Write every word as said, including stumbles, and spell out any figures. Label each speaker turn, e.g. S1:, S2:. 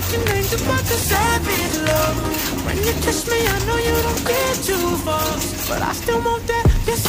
S1: taking names about the savage love. When you kiss me, I know you don't get too far, but I still won't.